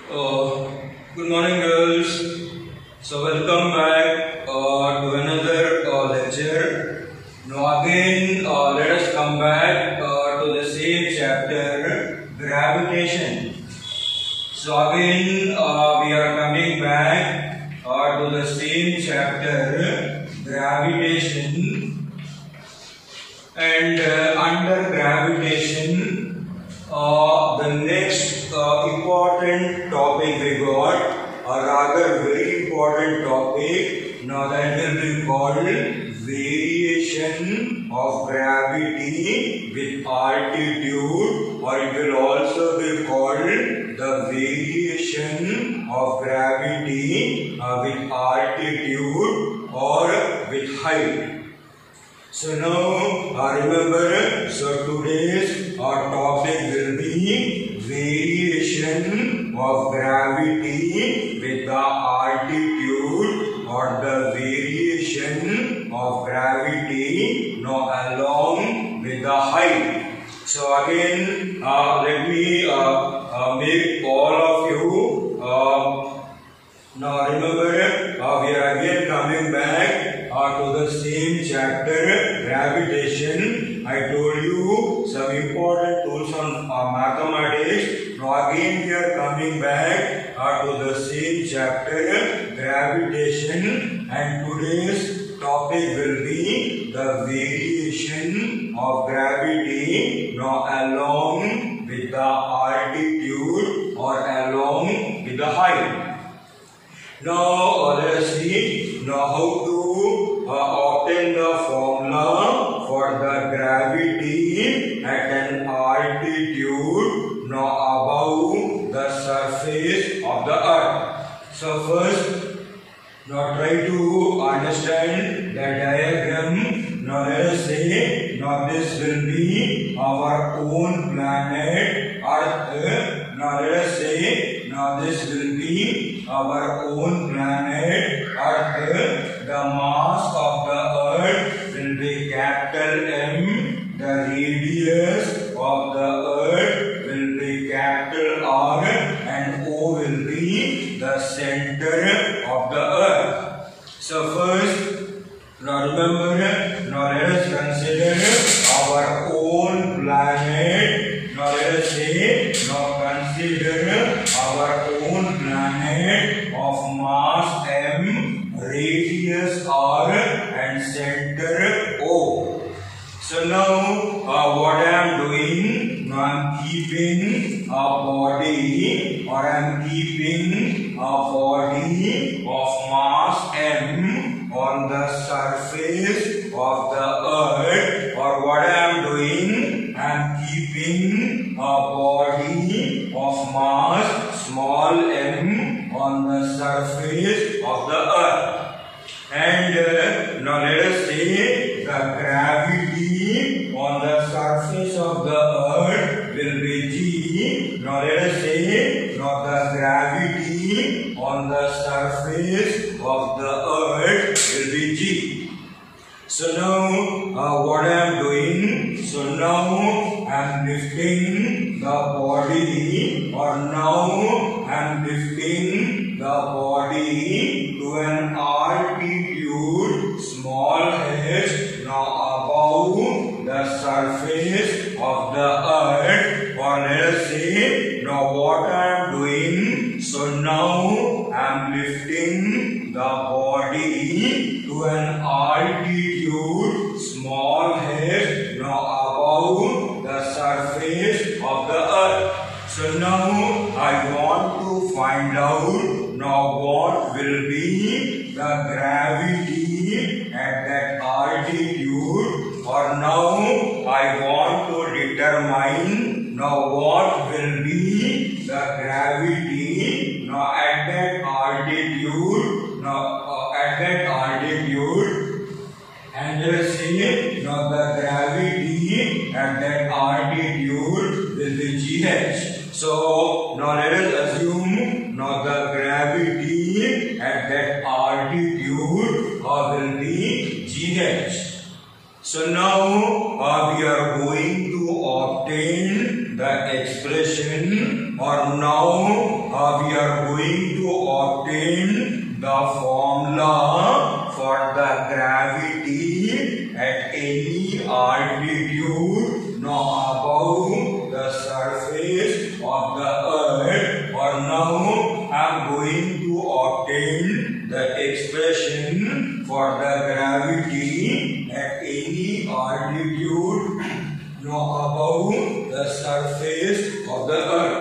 Uh, Good morning, girls. So, welcome back to another lecture. Now, again, let us come back to the same chapter, gravitation. So, again, we are coming back to the same chapter, gravitation. And under gravitation, the next important topic we got, or rather very important topic, now that will be called variation of gravity with altitude, or it will also be called the variation of gravity with altitude or with height. So now remember, so today's topic will be variation of gravity with the altitude, or the variation of gravity along with the height. So again, let me make all of you now remember, we are again coming back to the same chapter, gravitation. I told you some important tools on mathematics. Now again we are coming back to the same chapter, gravitation, and today's topic will be the variation of gravity along with the altitude or along with the height. Now let us see how to obtain the formula for the gravity at an altitude above the surface of the earth. So first, try to understand the diagram. Now let us say, this will be our own planet Earth. Now let us say, this will be our own planet Earth. The mass of the Earth will be capital M. The radius of the Earth will be capital R, and O will be the center of the Earth. So first, remember, let us consider our own planet. Let us say, consider our own planet of mass M, radius R, and center O. So now what I am doing, I am keeping a body, or I am keeping a body of mass M on the surface of the earth, or what I am doing, I am keeping a body of mass small m on the surface of the earth. And now let us say the gravity on the surface of the earth will be G. Now let us say the gravity on the surface of the earth will be G. So now what I am doing, so now I am lifting the body, or now I am lifting the body to an altitude small h above the surface of the earth, or let us say, now what I am doing, so now I am lifting the body to an altitude small h above the surface of the earth. So now I want to find out what will be the gravity at that altitude, or now I want to determine what will be the gravity at that altitude. And let's say the gravity at that altitude will be GH. So now let us assume the gravity at that altitude will be GH. So now we are going to obtain the expression, or now we are going to obtain the formula for the gravity at any altitude above the surface of the earth. Or now I am going to obtain the expression for the gravity at any altitude above the surface of the earth.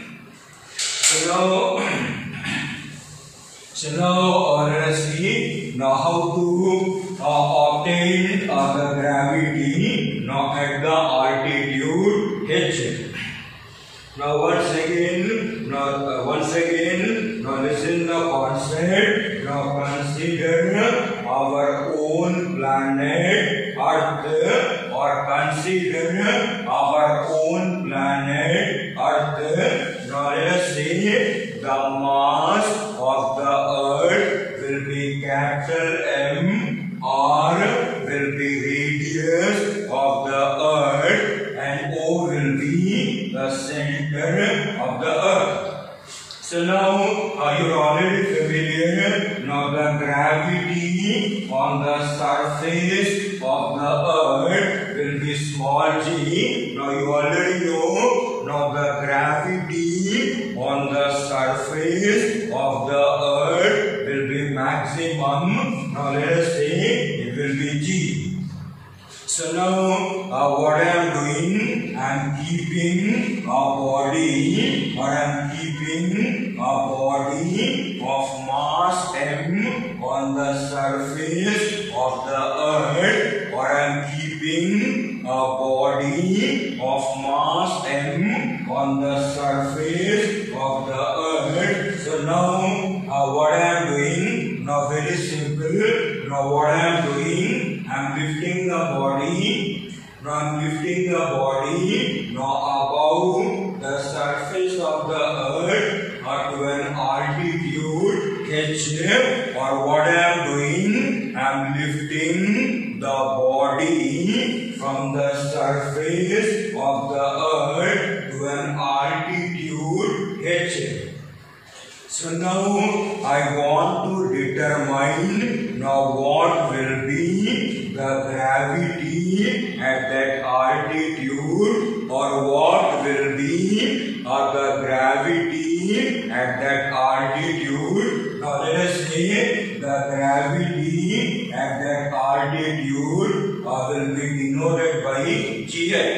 So now let us see how to obtain the gravity at the altitude h. Now once again, listen the concept. Now consider our own planet Earth, or consider our own planet Earth. Now let us say the mass of the Earth will be capital M, or will be radius of the Earth, and O will be the center of the Earth. So now you are already familiar. Now the gravity on the surface of the Earth will be small g. Now you already know. Now the gravity on the surface of the Earth will be maximum. Now let us say it will be g. So now what I am doing, I am keeping a body, or I am keeping a body of mass m on the surface of the earth, or I am keeping a body of mass m on the surface of the earth. So now what I am doing, now very simple. Now what I am doing, I am lifting the body. Now I am lifting the body above the surface of the earth to an altitude h. Or what I am doing, I am lifting the body from the surface of the earth to an altitude h. So now I want to determine what will be the gravity at that altitude, or what will be the gravity at that altitude. Now let us say the gravity at that altitude will be denoted by gh.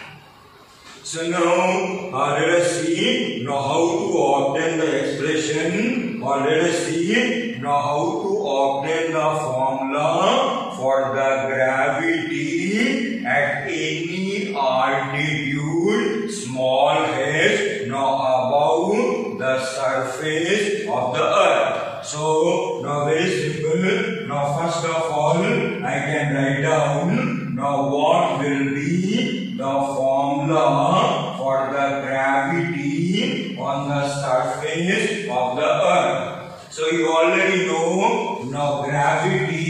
So now let us see how to obtain the expression, or let us see how to obtain the formula for the gravity at any altitude small h above the surface of the earth. So now very simple. Now first of all I can write down what will be the formula for the gravity on the surface of the earth. So you already know gravity.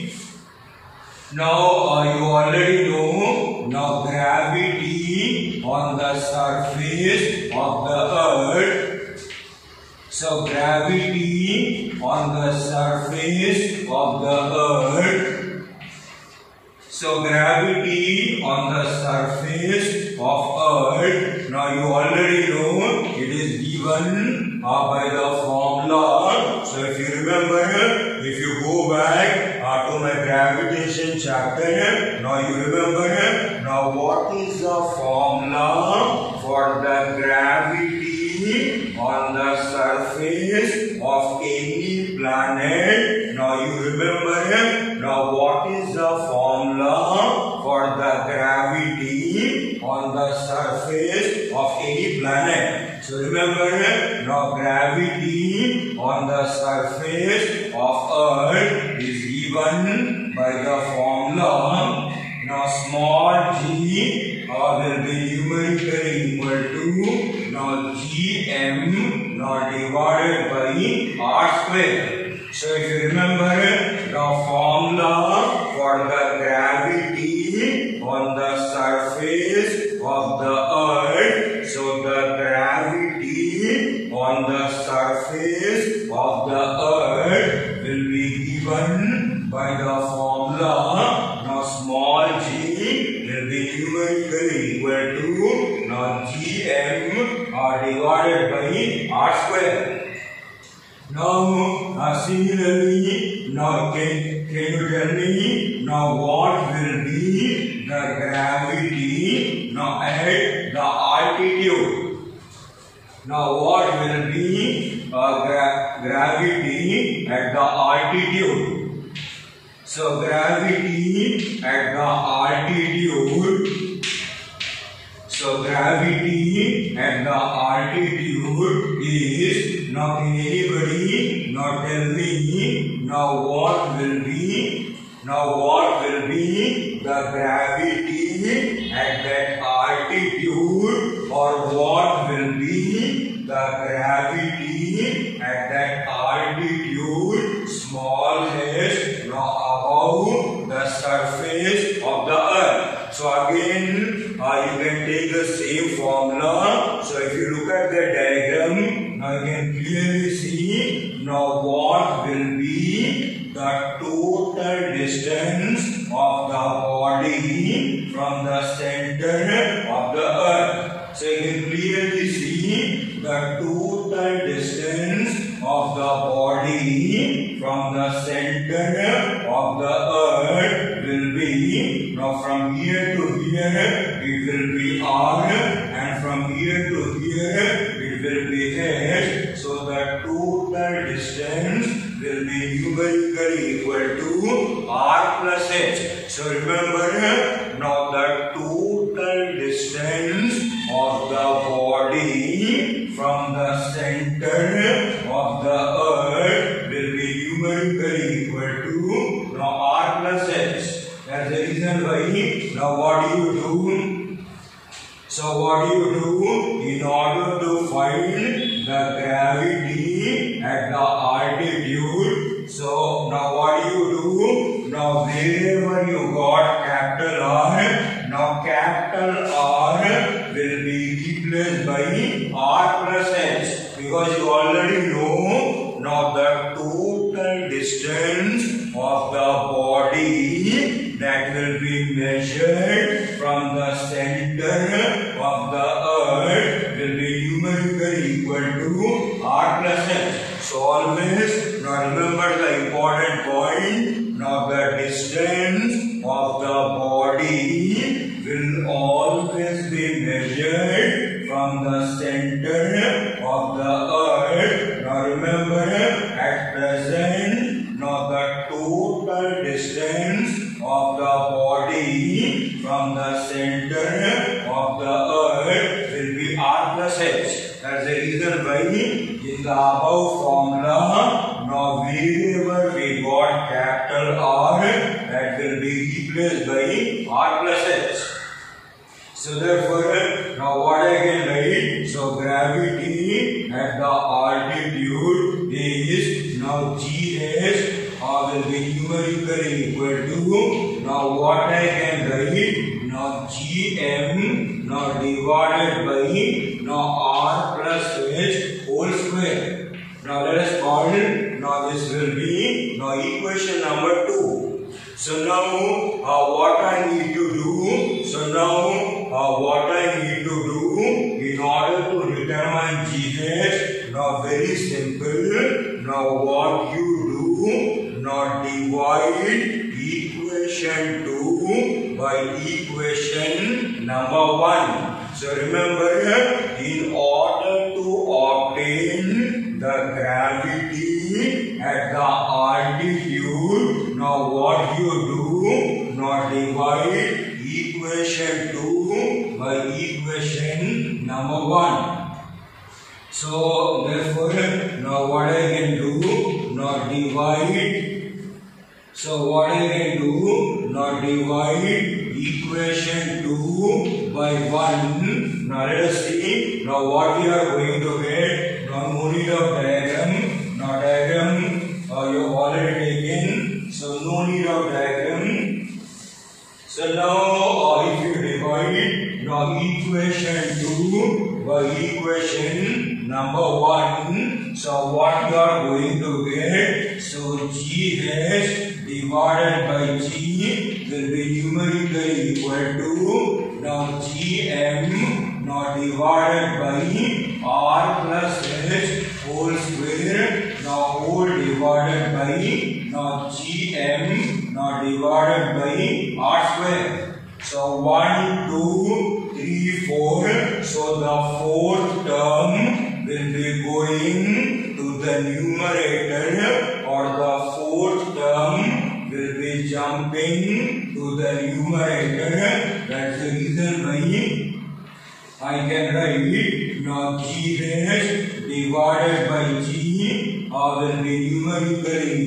Now you already know gravity on the surface of the earth. So gravity on the surface of the earth. So gravity on the surface of earth. Now you already know it is given by the formula. So if you remember, if you go back to my gravitation chapter, now you remember what is the formula for the gravity on the surface of any planet. Now you remember what is the formula for the gravity on the surface of any planet. So remember gravity on the surface of earth is given by the formula. Now small g will be numerically equal to gm divided by r square. So if you remember the formula for the gravity on the surface of the earth, so the gravity gravity on the surface of the earth will be given by the formula. Now small g will be numerically equal to now gm divided by r square. Now similarly, now can you tell me now what will be the gravity now at the altitude? Now what will be gravity at the altitude? So gravity at the altitude. So gravity at the altitude is, now can anybody now tell me now what will be the gravity at that altitude, or what will be the gravity at that altitude small as now above the surface of the earth. So again you can take the same formula. So if you look at the diagram, now you can clearly see now what will be the total distance of the body from the center of the earth. So you can clearly see the total distance of the body from the center of the earth will be, now from here to here it will be r, and from here to here it will be h. So the total distance will be numerically equal to r plus h. So remember now the total distance of the body from the center of the earth will be numerically equal to now r plus h. That's the reason why now what do you do? So what do you do in order to find the gravity at the altitude? So now what do you do? Now wherever you got capital R, now capital R will be replaced by R plus H, because you already know now the total distance of the body that will be measured from the center of the earth will be numerically equal to R plus H. So always now remember the important point. Now the distance of the body will always be measured from the center of the earth. Now remember at present now the total distance of the body from the center of the earth will be R plus H. That's the reason why in the above formula now wherever we got capital R, that will be replaced by R plus H. So therefore now what I can write? So gravity at the altitude is now Gs will be numerically equal to now what I can write? Now Gm now divided by now R plus H whole square. Now let us call it, now this will be now equation number 2. So now what I need to do? So now what I need to do in order to determine Gh? Now very simple. Now what you do? Now divide equation 2 by equation number 1. So remember, in order to obtain the gravity at the altitude, now what you do? Now divide equation 2 by equation number 1. So therefore, now what I can do? Now divide. So what I can do? Now divide equation 2 by 1. Now let us see. Now what we are going to get? Now no need of diagram. Now diagram you have already taken. So no need of diagram. So now if you divide now equation 2 by equation number 1. So what you are going to get? So GH divided by G will be numerically equal to now GM now divided by R plus H whole square now whole divided by now GM now divided by R square. So 1, 2, 3, 4. So the fourth term will be going to the numerator, or the fourth term will be jumping to the numerator. That's the reason why I can write now GH divided by G will be numerically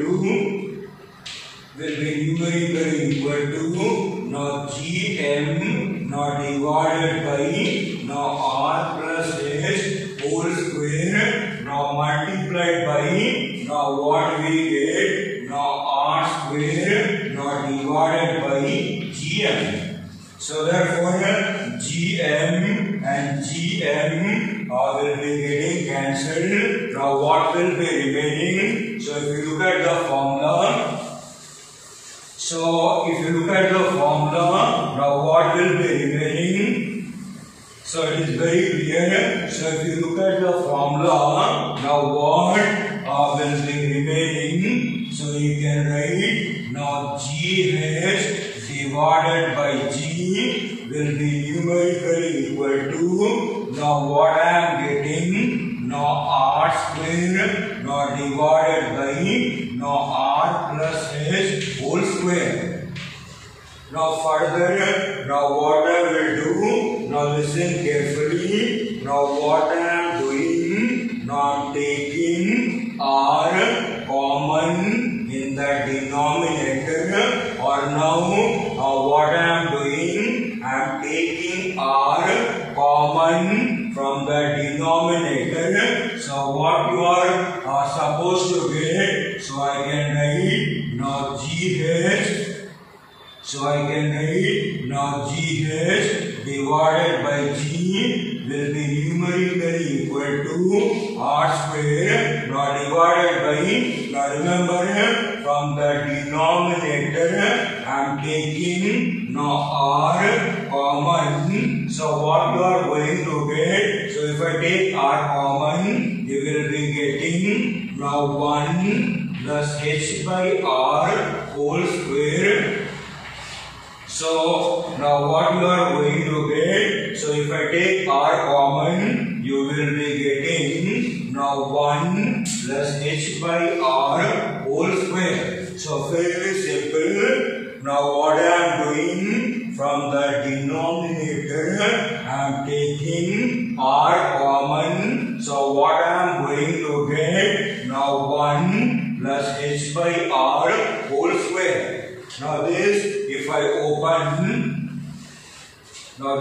equal to now GM now divided by now R plus H whole square now multiplied by now what we get now R square now divided by GM. So therefore GM and GM will be getting cancelled. Now what will be remaining? So if you look at the formula, now what will be remaining? So it is very clear. So if you look at the formula, now what will be remaining? So you can write now GH divided by G will be numerically equal to now what I am getting now R square now divided by now R plus H whole square. Now further, now what I will do, now listen carefully. Now what I am doing, now I am taking R common in the denominator, or now what I am doing, I am taking R common from the denominator. So what you are supposed to get, so I can write now GH. So I can write now GH divided by G will be numerically equal to R square now divided by, now remember from the denominator I am taking now R common. So what you are going to get, so if I take R common, you will be getting now 1 plus H by R whole square. So now what you are going to get, so if I take R common, you will be getting now 1 plus H by R whole square. So fairly simple. Now what I am doing, from the denominator I am taking R common. So what I am going to get, now 1 plus H by R whole square. Now this, if I open, now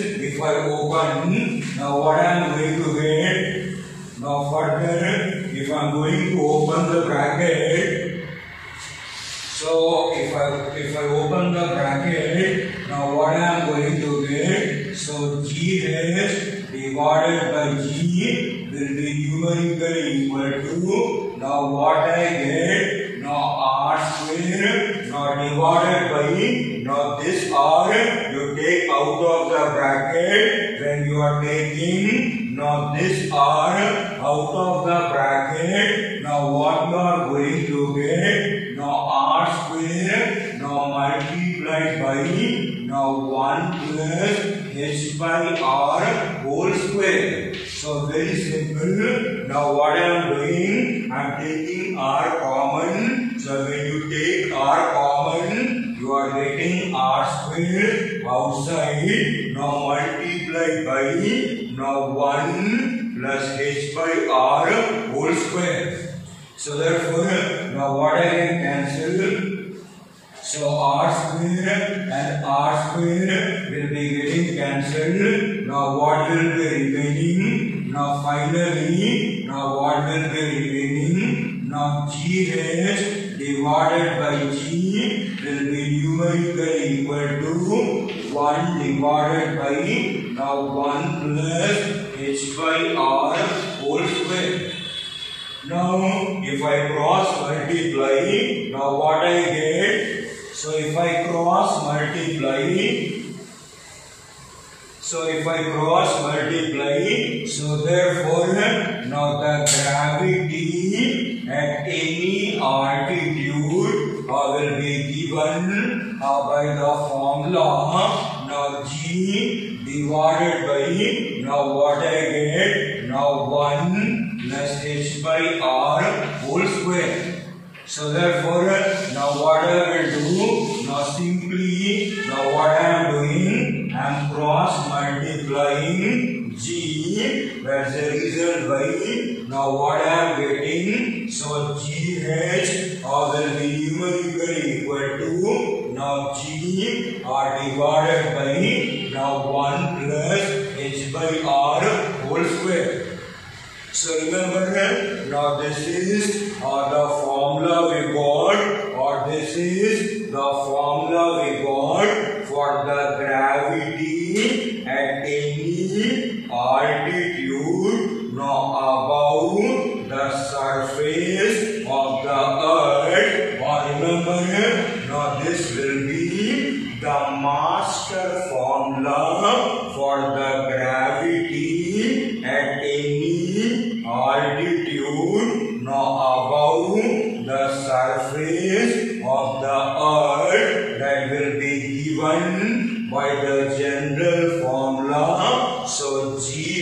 what I am going to get, now further, if I am going to open the bracket, so if I open the bracket, now what I am going to get, so GH divided by G will be numerically equal to, now what I get, now R square, now divided by, now this R you take out of the bracket when you are taking, now this R out of the bracket, now what you are going to get, now R square, now multiplied by, now 1 plus H by R whole square. So very simple. Now what I am doing, I am taking R common. So when you take R common, you are getting R square outside. Now multiplied by, now 1 plus H by R whole square. So therefore, now what I can cancel, so R square and R square will be getting cancelled. Now what will be remaining? Now finally, now what will be remaining? Now GH divided by G will be numerically equal to 1 divided by, now 1 plus H h by r whole square. Now if I cross multiply, now what I get? So if I cross multiply, so therefore now the gravity at any altitude will be given by the formula now G divided by, now what I get? Now 1 plus h by r whole square. So therefore now what I will do? Now simply, now what I am doing? I am cross multiplying G, where the result by, now what I am getting? So GH will be numerically equal to, now G divided by, now 1 plus h by r whole square. So remember, now this is the formula we got, or this is the formula we got for the gravity at any altitude now above the surface of the earth. Or remember, now this will be the master formula for the gravity at any altitude now above the surface of the earth, that will be given by the general formula. So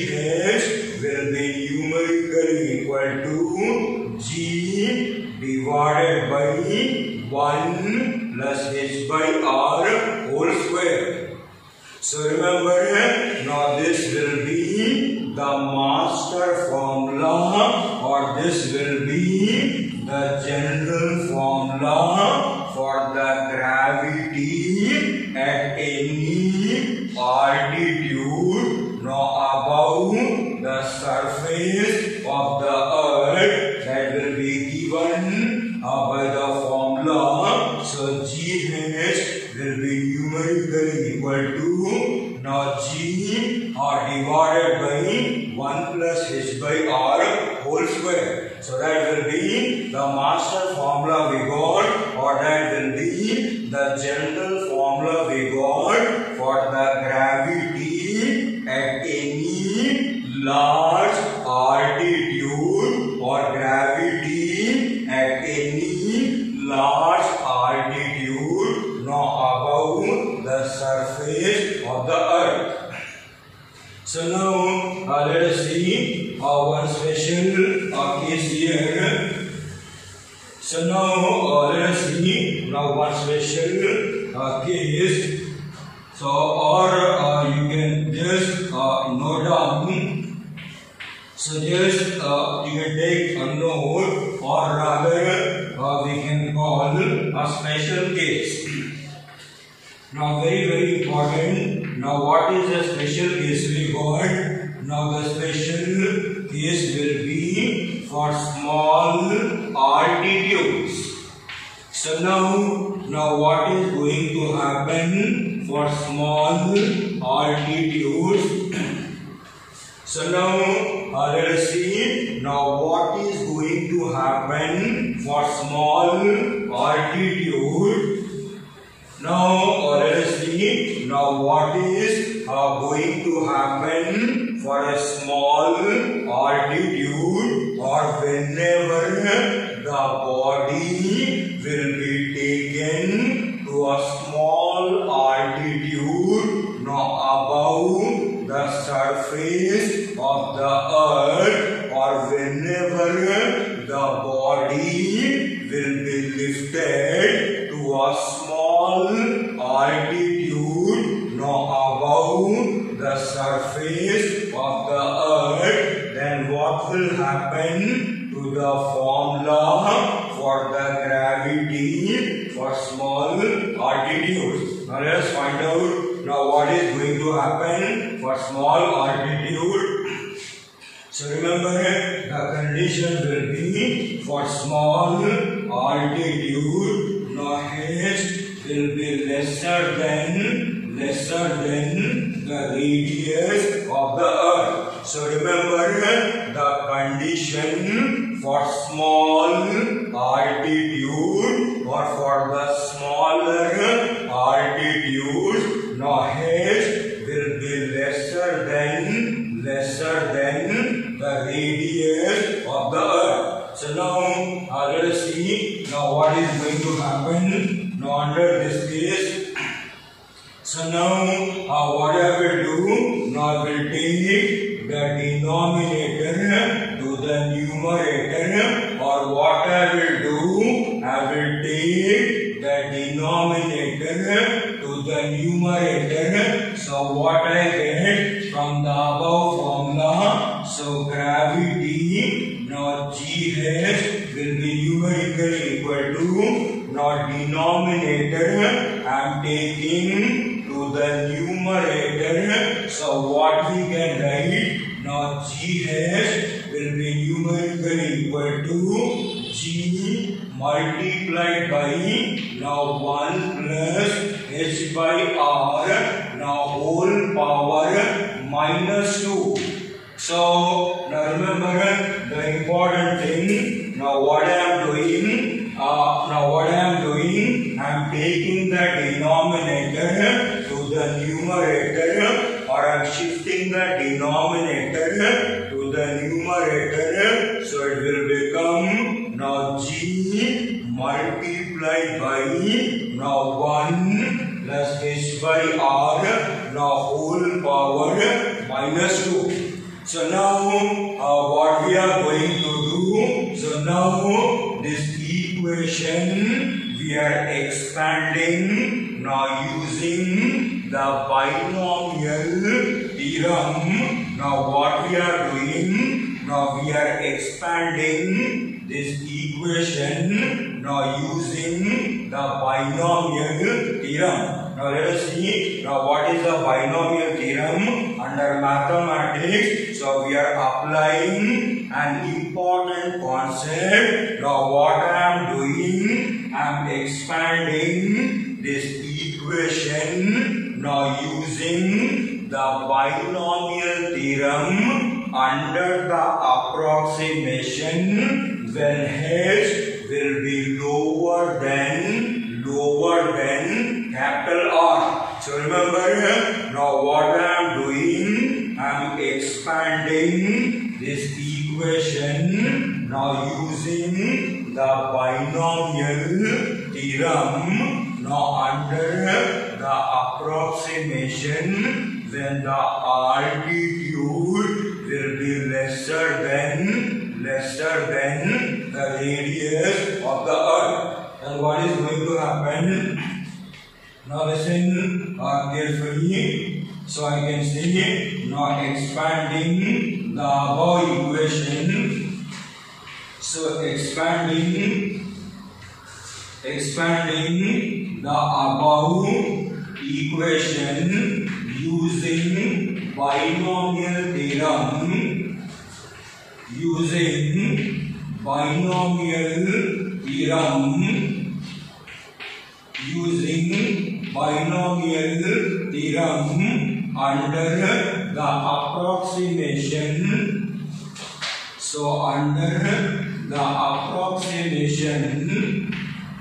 GH will be numerically equal to G divided by 1 plus h by r whole square. So remember, now this will be the master formula, or this will be the general formula for the gravity at any altitude now above the surface of the earth, that will be given by the formula. So GH will be numerically equal to, now G divided by 1 plus h by r whole square. So that will be the master formula we got, or that will be the general formula we got for the gravity at any large altitude, or gravity at any large altitude now above the surface of the earth. So now let us see one special case here. So now let us see now one special case. So or you can just note down. So just you can take a note, or rather we can call a special case. Now very important. Now what is the special case we got? Now the special case will be for small altitudes. So now what is going to happen for small altitudes? So now let us see now what is going to happen for small altitude. Now let us see now what is going to happen for a small altitude, or whenever the body will be taken to a small altitude now above the surface of the earth, or whenever the body will be lifted to a small altitude now above the surface of the earth, then what will happen to the formula for the gravity for small altitudes? Now let us find out now what is going to happen for small altitude. So remember, the condition will be for small altitude, now h will be lesser than the radius of the earth. So remember the condition for small altitude or for the smaller altitudes. Now h will be lesser than the radius of the earth. So now let us see now what is going to happen now under this case. So now what I will do, now I will take the denominator to the numerator, or what I will do, I will take the denominator to the numerator. So what I get from the above formula, so gravity, now GH will be numerically equal to, now denominator I am taking to the numerator. So what we can write, now GH will be numerically equal to G multiplied by now 1 plus H by R, now whole power minus 2. So now remember the important thing. Now what I am doing, I am taking the denominator to the numerator, or I am shifting the denominator to the numerator. So it will become now G multiplied by now 1 plus H by R, now whole power minus 2. So now what we are going to do, so now this equation we are expanding now using the binomial theorem. Now what we are doing, now we are expanding this equation now using the binomial theorem. Now let us see now what is the binomial theorem under mathematics. So we are applying an important concept. Now what I am doing, I am expanding this equation now using the binomial theorem under the approximation when h will be lower than capital R. So remember now what I am doing, I am expanding this equation now using the binomial theorem now under the approximation when the altitude will be lesser than the radius of the earth. And what is going to happen? Now listen carefully. So I can say now expanding the above equation. So expanding the above equation using binomial theorem. Using binomial theorem under the approximation. So under the approximation,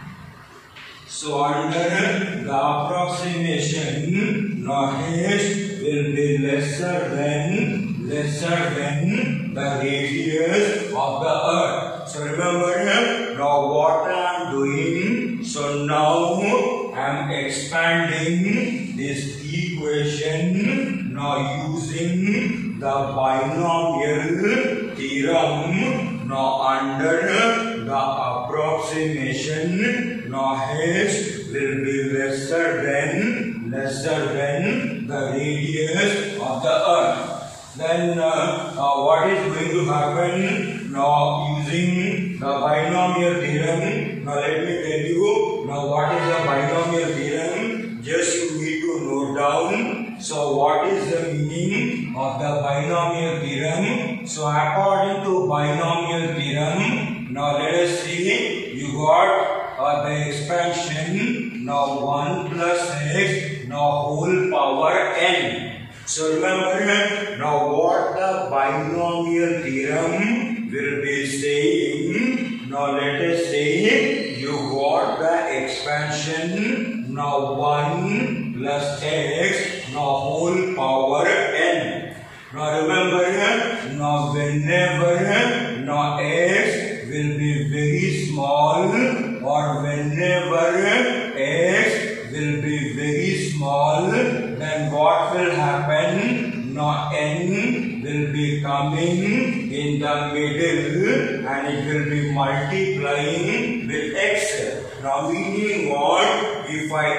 now h will be lesser than the radius of the earth. So remember now what I am doing. So now I am expanding this equation now using the binomial theorem now under the approximation. Now h will be lesser than the radius of the earth. Then what is going to happen now using the binomial theorem? Now let me tell you now what is the binomial theorem. Just you need to note down. So what is the meaning of the binomial theorem? So according to binomial theorem, now let us see. You got the expansion now 1 plus x now whole power n. So remember now what the binomial theorem will be saying. Now let us say you got the expansion now 1 plus x now whole power n. Now remember now whenever now x will be very small or whenever x will be very small, then what will happen? Now n will be coming in the middle and it will be multiplying with x. Now meaning what? If I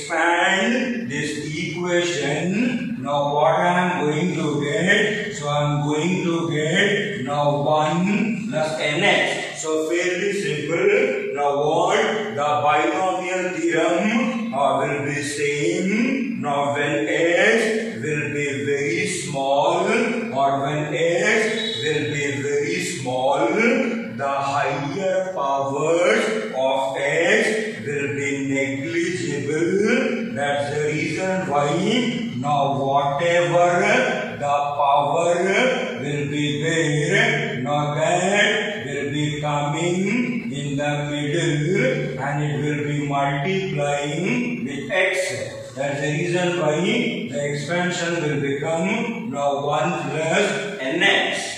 expand this equation, now what I am going to get? So I am going to get now 1 plus nx. So fairly simple. Now what? The binomial theorem will be same. Now when x will be very small or when x will be very small, the higher powers of x will be negligible. That's the reason why now whatever the power will be there, now that will be coming in the middle and it will be multiplying with x. That's the reason why the expansion will become now 1 plus nx.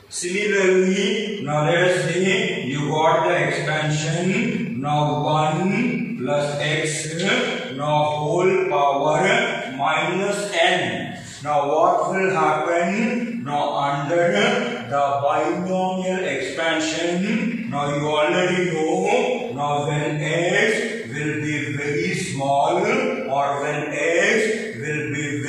Similarly, now let us say you got the expansion now 1 plus x now whole power minus n. Now what will happen? Now under the binomial expansion, now you already know now when x will be very small or when x will be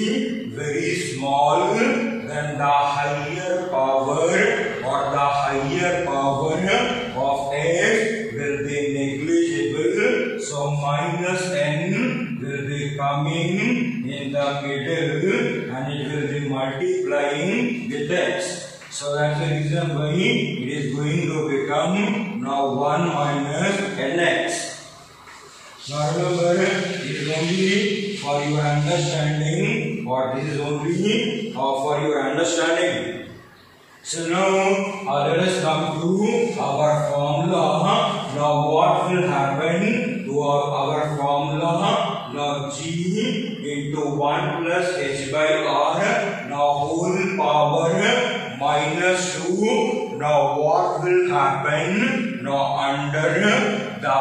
very small, then the higher power or the higher power of x will be negligible. So minus n will be coming in the middle and it will be multiplying with x. So that's the reason why it is going to become now 1 minus nx. Now remember, it is only for your understanding, or this is only for your understanding. So now let us come to our formula. Now what will happen to our formula? Now g into 1 plus h by r now whole power minus 2. Now what will happen? Now under the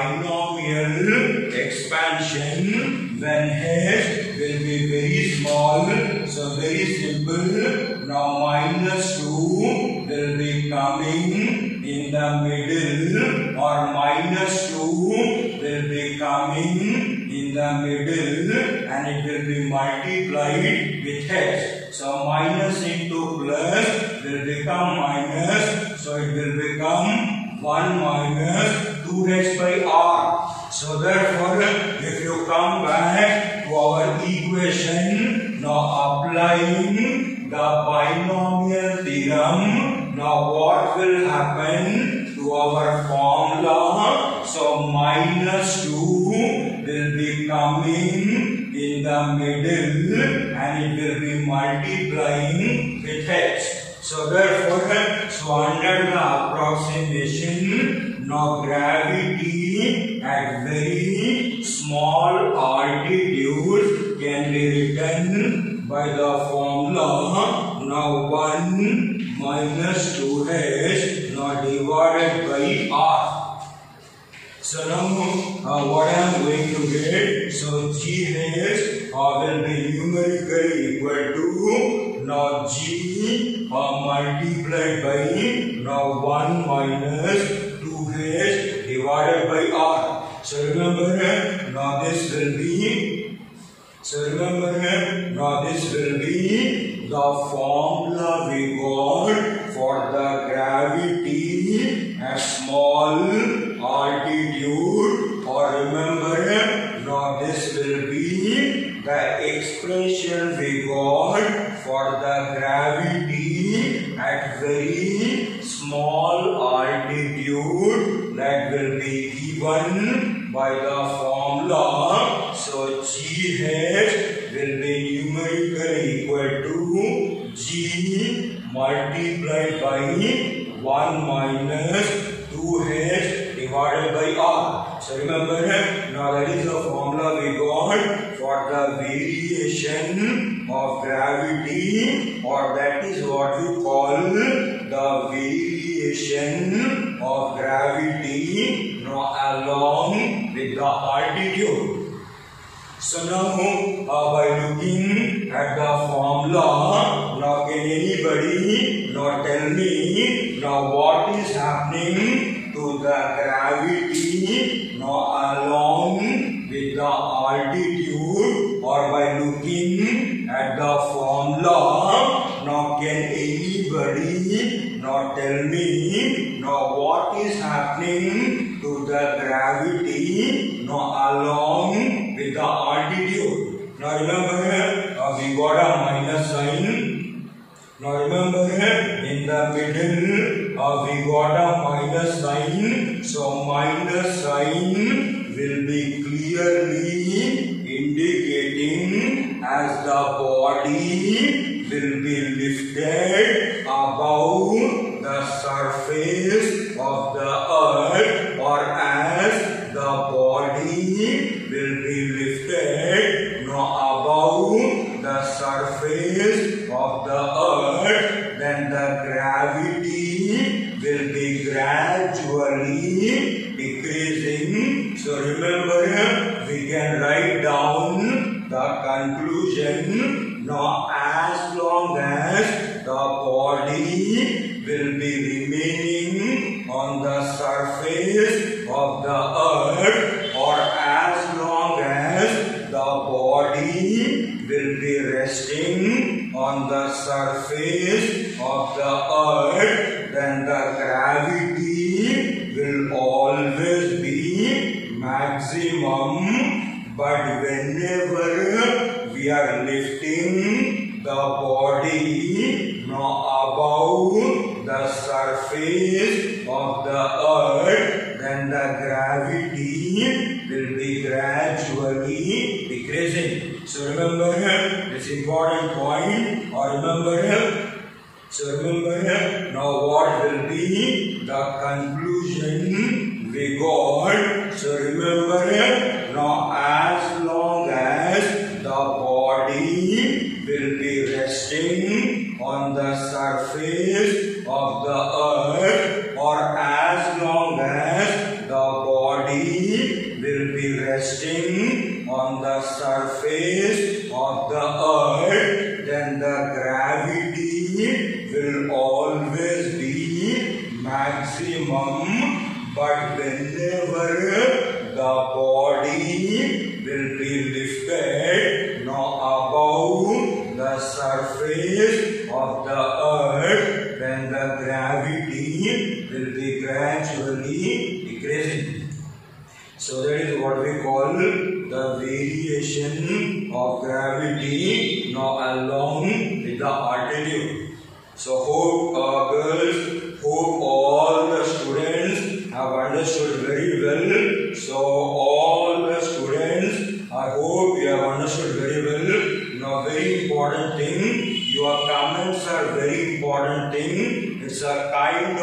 binomial expansion, when h will be very small, so very simple. Now minus 2 will be coming in the middle, or minus 2 will be coming in the middle and it will be multiplied with h. So minus into plus will become minus, so it will become 1 minus 2h by r. So therefore, if you come back to our equation, now applying the binomial theorem, now what will happen to our formula? So minus 2 will be coming in the middle and it will be multiplying with h. So therefore, under the approximation, now gravity at very small altitude can be written by the formula now 1 minus 2h now divided by r. So now what I am going to get? So GH will be numerically equal to now G multiplied by now 1 minus 2H divided by R. So remember now this will be the formula we got for the gravity at small altitude, or remember now this will be the expression we got for the gravity at very small altitude, that will be given by the formula. So GH will be numerically 1 minus 2h divided by r. So remember, now that is the formula we got for the variation of gravity, or that is what we call the variation of gravity along with the altitude. So now by looking at the formula, now can anybody tell me what is happening to the gravity along with the altitude, or by looking at the formula, now can anybody tell me what is happening to the gravity along with the altitude? Now remember, we got a minus sign. Now remember, in the middle we got a minus sign. So minus sign will be clearly indicating as the body will be lifted above the surface of the earth, or as the body will be lifted above the surface of the earth, then the gravity will be gradually decreasing. So remember, we can write down the conclusion. Now as long as the body will be remaining on the surface of the earth, or as long as the body will be resting on the surface of the earth, then the gravity will always be maximum. But whenever we are lifting the body above the surface of the earth, then the gravity will be gradually decreasing. So remember this important point, or remember, so remember now what will be the conclusion we got. So remember, now as long as the body will be resting on the surface of the earth, or as long as the body will be resting on the surface of the earth, then the gravity will always be maximum. But whenever the body will be lifted above the surface of the earth, then the gravity will be gradually decreasing. So that is what we call the variation of gravity along with the altitude. So hope girls, hope all the students have understood very well. So all the students, I hope you have understood very well. Now very important thing, your comments are very important thing. It's a kind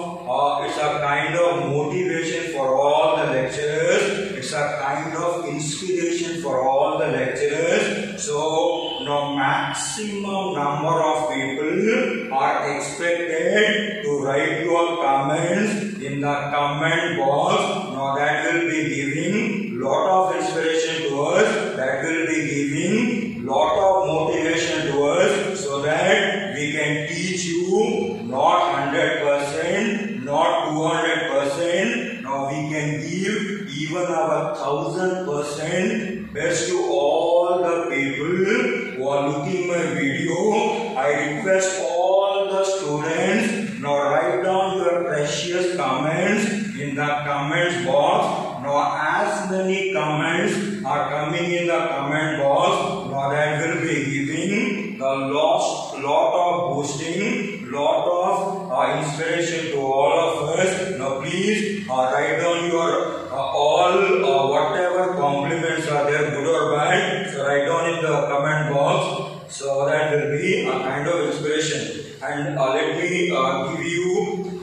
of motivation for all the lecturers. It's a kind of inspiration for all the lecturers. So now maximum number of people are expected to write your comments in the comment box. Now that will be giving lot of inspiration to us. That will be giving lot of motivation to us, so that we can teach you not 100%, not 200%. Now we can give even our 1000% best to all the people who are looking my video. I request all the students, now write down your precious comments in the comments box. Now as many comments are coming in the comment box, now that will be giving the lot of boosting, lot of inspiration to all of us. Now please write down your all whatever compliments are there, good or bad. So write down in the comment box. So that will be a kind of inspiration. And let me give you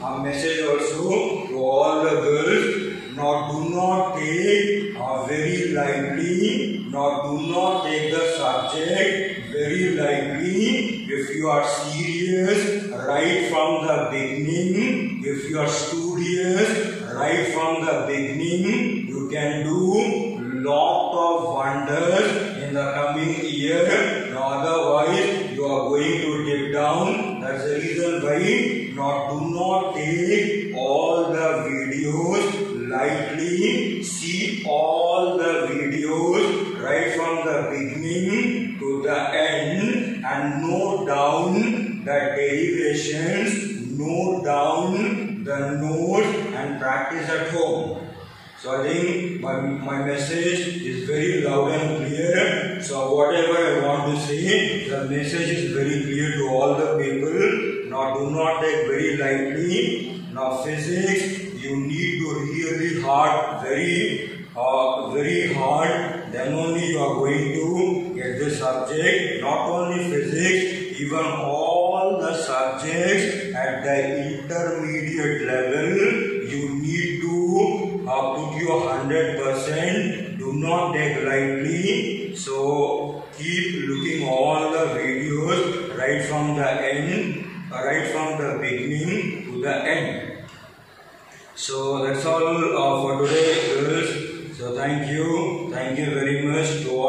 a message also to all the girls. Now do not take very lightly. Now do not take the subject very lightly. If you are serious right from the beginning, if you are studious right from the beginning, you can do lot of wonders in the coming year. Now otherwise you are going to dip down. That's the reason why do not take all the videos lightly. See all the videos right from the beginning to the end and note down the derivations, note down the notes and practice at home. So I think my message is very loud and clear. So whatever I want to say, the message is very clear to all the people. Now do not take very lightly. Now physics, you need to really hard, very hard. Then only you are going to get the subject. Not only physics, even all the subjects at the intermediate level, you need to put your 100%. Do not take lightly. So keep looking all the videos right from the end, right from the beginning to the end. So that's all for today, girls. So thank you very much to